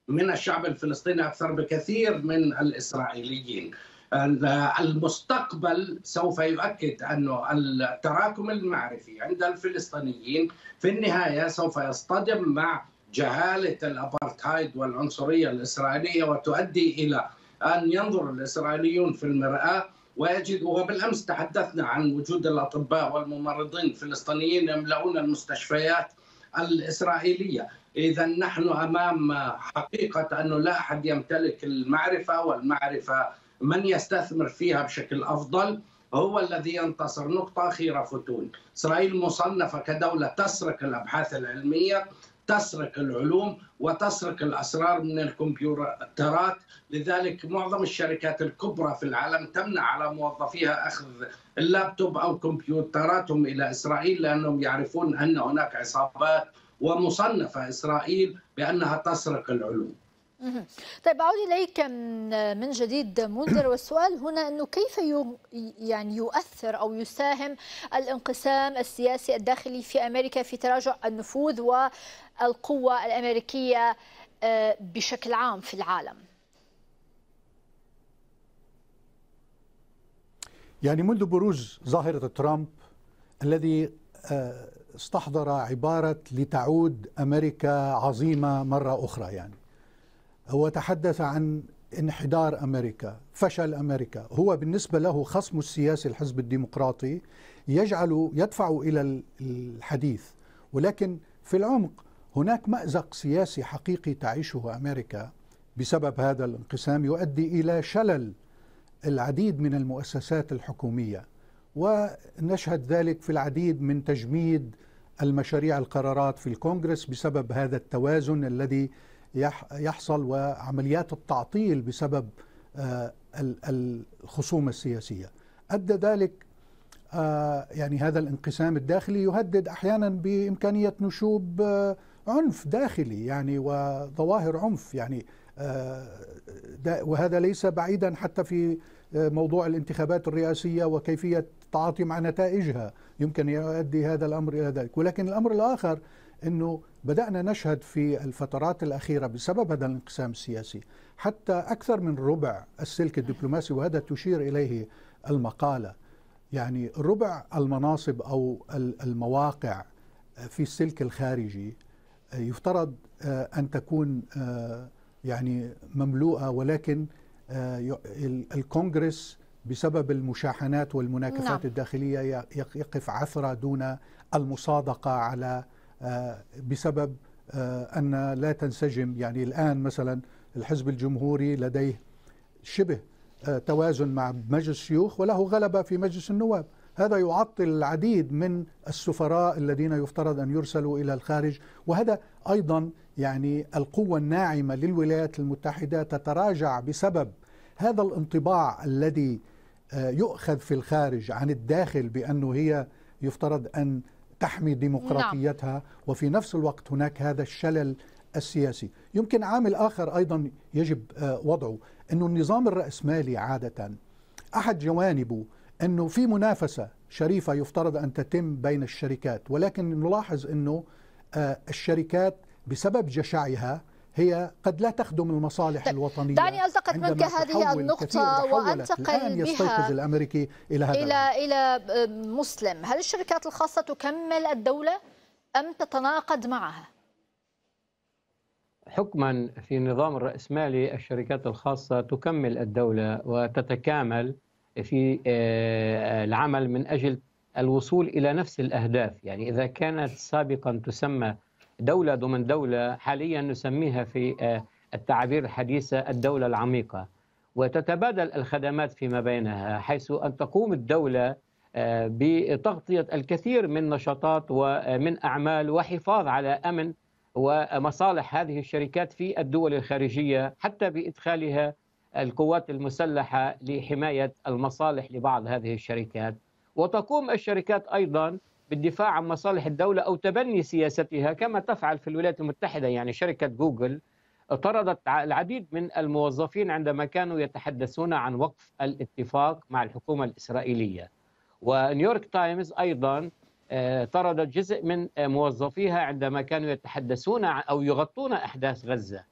من الشعب الفلسطيني أكثر بكثير من الإسرائيليين. المستقبل سوف يؤكد أن التراكم المعرفي عند الفلسطينيين في النهاية سوف يصطدم مع جهالة الأبارتهايد والعنصرية الإسرائيلية، وتؤدي إلى أن ينظر الإسرائيليون في المرآة ويجدوا. وبالأمس تحدثنا عن وجود الأطباء والممرضين الفلسطينيين يملؤون المستشفيات الإسرائيلية. إذا نحن أمام حقيقة أنه لا أحد يمتلك المعرفة، والمعرفة من يستثمر فيها بشكل أفضل هو الذي ينتصر. نقطة أخيرة فتون، إسرائيل مصنفة كدولة تسرق الأبحاث العلمية، تسرق العلوم، وتسرق الأسرار من الكمبيوترات. لذلك معظم الشركات الكبرى في العالم تمنع على موظفيها أخذ اللابتوب أو كمبيوتراتهم إلى إسرائيل، لأنهم يعرفون أن هناك عصابات ومصنفة إسرائيل بأنها تسرق العلوم. طيب أعود إليك من جديد منذر، والسؤال هنا أنه كيف يعني يؤثر أو يساهم الانقسام السياسي الداخلي في أمريكا في تراجع النفوذ والقوة الأمريكية بشكل عام في العالم؟ يعني منذ بروز ظاهرة ترامب الذي استحضر عبارة لتعود أمريكا عظيمة مرة أخرى، يعني هو تحدث عن انحدار أمريكا، فشل أمريكا. هو بالنسبة له خصمه السياسي الحزب الديمقراطي يدفع إلى الحديث، ولكن في العمق هناك مأزق سياسي حقيقي تعيشه أمريكا بسبب هذا الانقسام، يؤدي إلى شلل العديد من المؤسسات الحكومية، ونشهد ذلك في العديد من تجميد المشاريع القرارات في الكونغرس بسبب هذا التوازن الذي يحصل، وعمليات التعطيل بسبب الخصومة السياسية. أدى ذلك يعني هذا الانقسام الداخلي يهدد أحيانا بإمكانية نشوب عنف داخلي، يعني وظواهر عنف، يعني وهذا ليس بعيدا حتى في موضوع الانتخابات الرئاسية وكيفية التعاطي مع نتائجها، يمكن يؤدي هذا الأمر إلى ذلك. ولكن الأمر الآخر أنه بدأنا نشهد في الفترات الأخيرة بسبب هذا الانقسام السياسي حتى أكثر من ربع السلك الدبلوماسي، وهذا تشير إليه المقالة، يعني ربع المناصب أو المواقع في السلك الخارجي يفترض أن تكون يعني مملوءة، ولكن الكونغرس بسبب المشاحنات والمناكفات الداخلية يقف عثرة دون المصادقة على بسبب أن لا تنسجم. يعني الآن مثلا الحزب الجمهوري لديه شبه توازن مع مجلس الشيوخ وله غلبة في مجلس النواب، هذا يعطل العديد من السفراء الذين يفترض أن يرسلوا إلى الخارج، وهذا أيضا يعني القوة الناعمة للولايات المتحدة تتراجع بسبب هذا الانطباع الذي يؤخذ في الخارج عن الداخل بأنه هي يفترض أن تحمي ديمقراطيتها، وفي نفس الوقت هناك هذا الشلل السياسي. يمكن عامل آخر أيضا يجب وضعه، أنه النظام الرأسمالي عادة أحد جوانبه أنه في منافسة شريفة يفترض أن تتم بين الشركات، ولكن نلاحظ أنه الشركات بسبب جشعها هي قد لا تخدم المصالح الوطنية. دعني ألتقط منك هذه النقطة وأنتقل بها الأمريكي إلى مسلم. هل الشركات الخاصة تكمل الدولة أم تتناقض معها؟ حكما في النظام الرأسمالي الشركات الخاصة تكمل الدولة وتتكامل في العمل من أجل الوصول إلى نفس الأهداف. يعني إذا كانت سابقا تسمى دولة ضمن دولة، حاليا نسميها في التعابير الحديثة الدولة العميقة، وتتبادل الخدمات فيما بينها، حيث أن تقوم الدولة بتغطية الكثير من نشاطات ومن أعمال وحفاظ على أمن ومصالح هذه الشركات في الدول الخارجية، حتى بإدخالها القوات المسلحة لحماية المصالح لبعض هذه الشركات. وتقوم الشركات أيضا بالدفاع عن مصالح الدولة أو تبني سياستها كما تفعل في الولايات المتحدة. يعني شركة جوجل طردت العديد من الموظفين عندما كانوا يتحدثون عن وقف الاتفاق مع الحكومة الإسرائيلية، ونيويورك تايمز أيضا طردت جزء من موظفيها عندما كانوا يتحدثون أو يغطون أحداث غزة.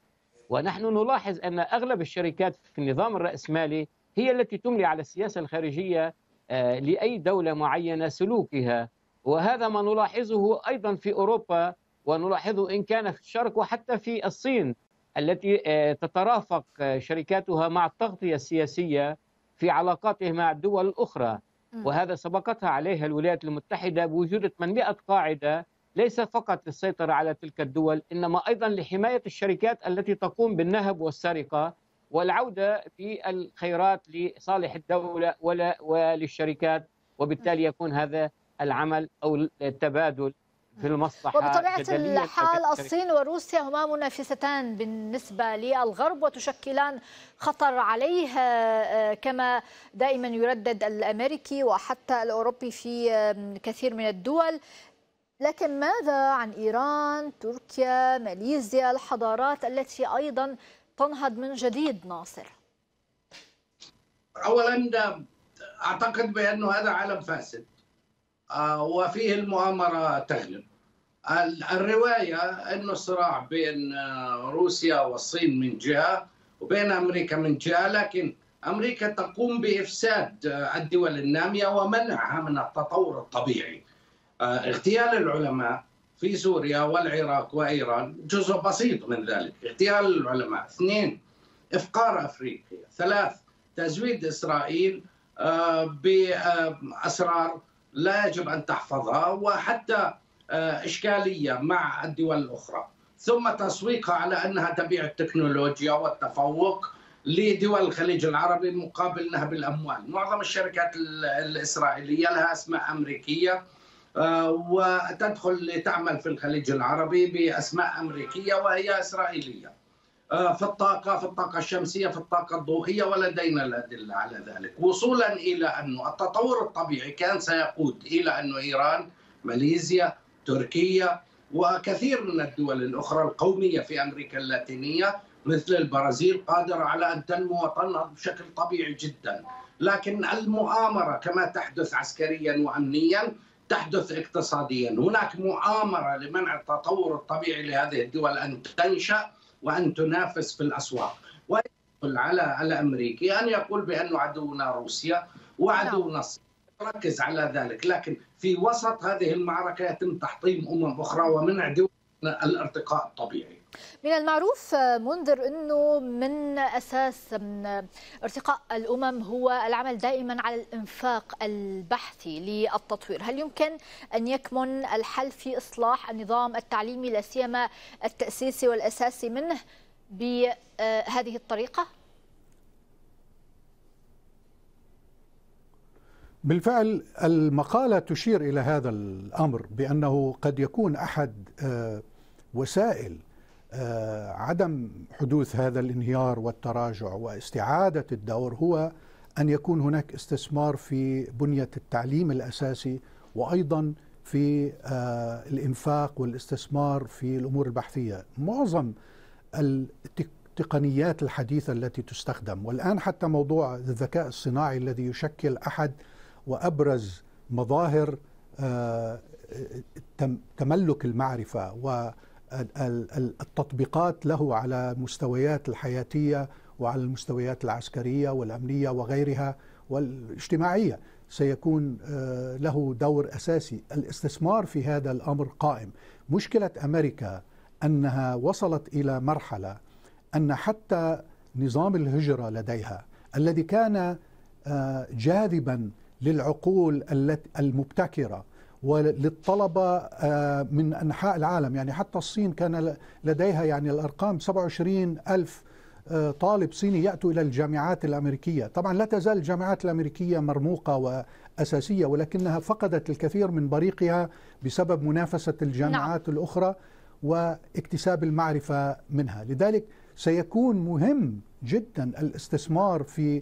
ونحن نلاحظ أن أغلب الشركات في النظام الرأسمالي هي التي تملي على السياسة الخارجية لأي دولة معينة سلوكها، وهذا ما نلاحظه أيضا في أوروبا، ونلاحظه إن كان في الشرق وحتى في الصين التي تترافق شركاتها مع التغطية السياسية في علاقاتها مع الدول الأخرى. وهذا سبقتها عليها الولايات المتحدة بوجود 800 قاعدة، ليس فقط للسيطرة على تلك الدول إنما أيضا لحماية الشركات التي تقوم بالنهب والسرقة والعودة في الخيرات لصالح الدولة وللشركات، وبالتالي يكون هذا العمل أو التبادل في المصلحة. وبطبيعة الحال الصين وروسيا هما منافستان بالنسبة للغرب وتشكلان خطر عليه، كما دائما يردد الأمريكي وحتى الأوروبي في كثير من الدول. لكن ماذا عن إيران، تركيا، ماليزيا، الحضارات التي أيضا تنهض من جديد ناصر؟ أولا أعتقد بأنه هذا عالم فاسد وفيه المؤامرة تغلب. الرواية أنه الصراع بين روسيا والصين من جهة وبين أمريكا من جهة، لكن أمريكا تقوم بإفساد الدول النامية ومنعها من التطور الطبيعي. اغتيال العلماء في سوريا والعراق وإيران جزء بسيط من ذلك، اغتيال العلماء. 2 إفقار أفريقيا. 3 تزويد إسرائيل بأسرار لا يجب أن تحفظها، وحتى إشكالية مع الدول الأخرى، ثم تسويقها على أنها تبيع التكنولوجيا والتفوق لدول الخليج العربي مقابل نهب الأموال. معظم الشركات الإسرائيلية لها أسماء أمريكية وتدخل لتعمل في الخليج العربي بأسماء أمريكية وهي إسرائيلية، في الطاقة الشمسية، في الطاقة الضوئية، ولدينا الأدلة على ذلك، وصولا إلى أن التطور الطبيعي كان سيقود إلى أن إيران، ماليزيا، تركيا وكثير من الدول الأخرى القومية في أمريكا اللاتينية مثل البرازيل قادرة على أن تنمو وتنهض بشكل طبيعي جدا. لكن المؤامرة كما تحدث عسكريا وأمنيا تحدث اقتصاديا. هناك مؤامرة لمنع التطور الطبيعي لهذه الدول أن تنشأ وأن تنافس في الأسواق، ويقول على أمريكي أن يقول بأن عدونا روسيا وعدونا الصين، ركز على ذلك. لكن في وسط هذه المعركة يتم تحطيم أخرى ومنع دول الارتقاء الطبيعي. من المعروف منذر أنه من أساس ارتقاء الأمم هو العمل دائما على الإنفاق البحثي للتطوير. هل يمكن أن يكمن الحل في إصلاح النظام التعليمي لا سيما التأسيسي والأساسي منه بهذه الطريقة؟ بالفعل المقالة تشير إلى هذا الأمر، بأنه قد يكون أحد وسائل عدم حدوث هذا الانهيار والتراجع واستعادة الدور هو أن يكون هناك استثمار في بنية التعليم الأساسي، وأيضا في الإنفاق والاستثمار في الأمور البحثية. معظم التقنيات الحديثة التي تستخدم، والآن حتى موضوع الذكاء الصناعي الذي يشكل أحد وأبرز مظاهر تملك المعرفة والتطبيقات له على المستويات الحياتية وعلى المستويات العسكرية والأمنية وغيرها والاجتماعية، سيكون له دور أساسي. الاستثمار في هذا الأمر قائم. مشكلة أمريكا أنها وصلت إلى مرحلة أن حتى نظام الهجرة لديها الذي كان جاذبا للعقول المبتكرة وللطلبة من أنحاء العالم، يعني حتى الصين كان لديها يعني الأرقام 27,000 طالب صيني يأتوا إلى الجامعات الأمريكية. طبعا لا تزال الجامعات الأمريكية مرموقة وأساسية، ولكنها فقدت الكثير من بريقها بسبب منافسة الجامعات الأخرى واكتساب المعرفة منها. لذلك سيكون مهم جدا الاستثمار في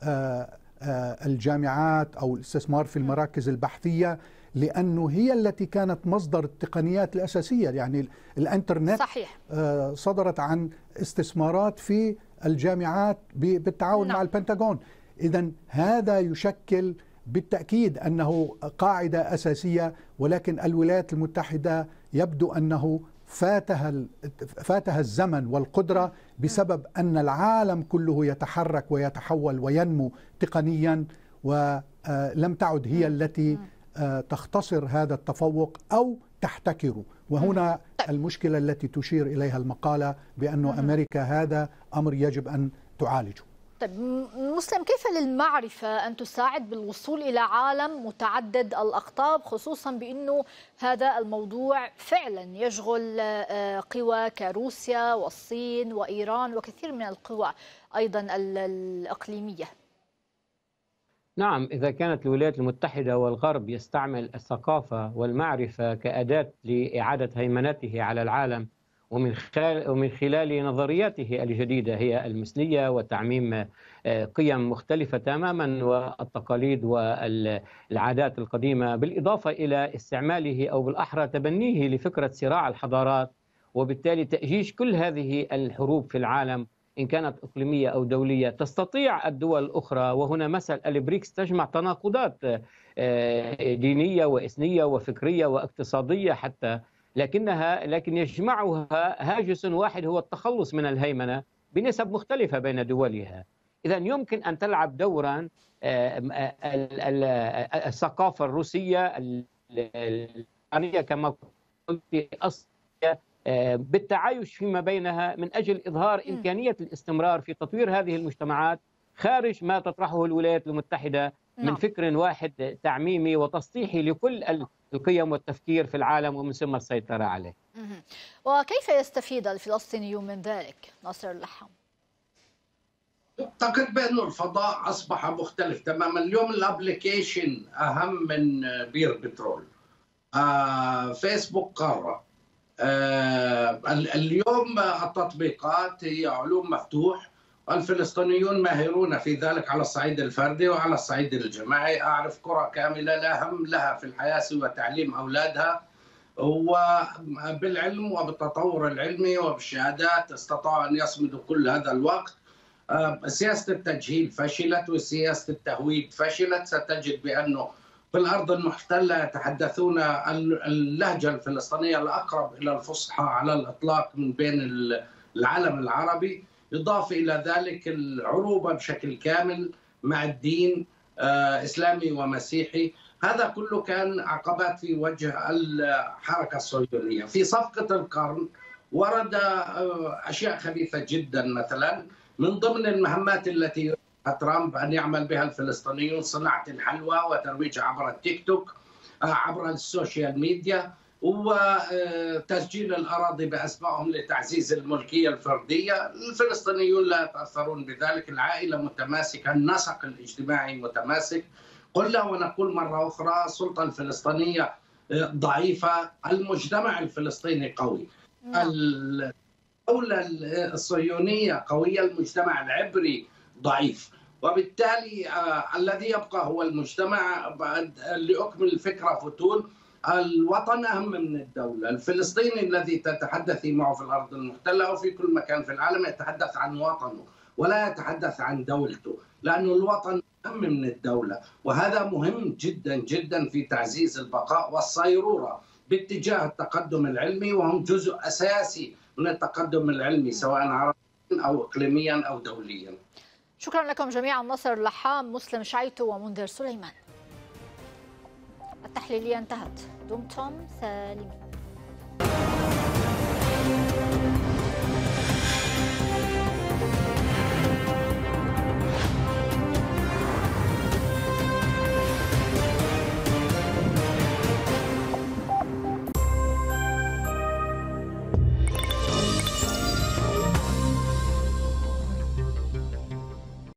الجامعات أو الاستثمار في المراكز البحثية، لأنه هي التي كانت مصدر التقنيات الأساسية. يعني الإنترنت صحيح. صدرت عن استثمارات في الجامعات بالتعاون مع البنتاغون. إذن هذا يشكل بالتأكيد أنه قاعدة أساسية، ولكن الولايات المتحدة يبدو أنه فاتها الزمن والقدرة بسبب أن العالم كله يتحرك ويتحول وينمو تقنيا، ولم تعد هي التي تختصر هذا التفوق أو تحتكره. وهنا المشكلة التي تشير إليها المقالة بأن أمريكا هذا أمر يجب أن تعالجه. طيب مسلم، كيف للمعرفة أن تساعد بالوصول إلى عالم متعدد الأقطاب، خصوصا بأنه هذا الموضوع فعلا يشغل قوى كروسيا والصين وإيران وكثير من القوى أيضا الإقليمية؟ نعم، إذا كانت الولايات المتحدة والغرب يستعمل الثقافة والمعرفة كأداة لإعادة هيمنته على العالم ومن خلال نظرياته الجديدة هي المثلية وتعميم قيم مختلفة تماما والتقاليد والعادات القديمة، بالإضافة إلى استعماله أو بالأحرى تبنيه لفكرة صراع الحضارات، وبالتالي تأجيج كل هذه الحروب في العالم إن كانت إقليمية أو دولية. تستطيع الدول الأخرى، وهنا مثل البريكس تجمع تناقضات دينية وإثنية وفكرية واقتصادية حتى، لكن يجمعها هاجس واحد هو التخلص من الهيمنة بنسب مختلفة بين دولها. إذا يمكن أن تلعب دورا الثقافة الروسية الإيرانية كما قلت أصلية بالتعايش فيما بينها من أجل إظهار إمكانية الاستمرار في تطوير هذه المجتمعات خارج ما تطرحه الولايات المتحدة من فكر واحد تعميمي وتسطيحي لكل القيم والتفكير في العالم ومن ثم السيطرة عليه. وكيف يستفيد الفلسطينيون من ذلك؟ ناصر اللحام. أعتقد بأنه الفضاء أصبح مختلف تماما. اليوم الابليكيشن أهم من بير بترول. فيسبوك قارة. اليوم التطبيقات هي علوم مفتوح، والفلسطينيون ماهرون في ذلك على الصعيد الفردي وعلى الصعيد الجماعي. أعرف قرى كاملة لا هم لها في الحياة سوى تعليم أولادها، وبالعلم وبالتطور العلمي وبالشهادات استطاعوا أن يصمدوا كل هذا الوقت. سياسة التجهيل فشلت وسياسة التهويد فشلت. ستجد بأنه في الأرض المحتلة يتحدثون اللهجة الفلسطينية الأقرب إلى الفصحى على الإطلاق من بين العالم العربي. يضاف إلى ذلك العروبة بشكل كامل مع الدين إسلامي ومسيحي. هذا كله كان عقبات في وجه الحركة الصهيونية. في صفقة القرن ورد أشياء خبيثة جدا، مثلا من ضمن المهمات التي ترامب أن يعمل بها الفلسطينيون صناعة الحلوى وترويجها عبر التيك توك، عبر السوشيال ميديا، وتسجيل الأراضي بأسمائهم لتعزيز الملكية الفردية. الفلسطينيون لا يتأثرون بذلك، العائلة متماسكة، النسق الاجتماعي متماسك. قلنا ونقول مرة أخرى السلطة الفلسطينية ضعيفة، المجتمع الفلسطيني قوي، الدولة الصهيونية قوية، المجتمع العبري ضعيف، وبالتالي الذي يبقى هو المجتمع. لأكمل الفكرة فتون، الوطن أهم من الدولة. الفلسطيني الذي تتحدثي معه في الأرض المحتلة وفي كل مكان في العالم يتحدث عن وطنه ولا يتحدث عن دولته، لأن الوطن أهم من الدولة، وهذا مهم جدا جدا في تعزيز البقاء والصيرورة باتجاه التقدم العلمي، وهم جزء أساسي من التقدم العلمي سواء عربيا أو إقليميا أو دوليا. شكرا لكم جميعا، ناصر اللحام، مسلم شعيتو، ومنذر سليمان. التحليلية انتهت، دمتم سالمين.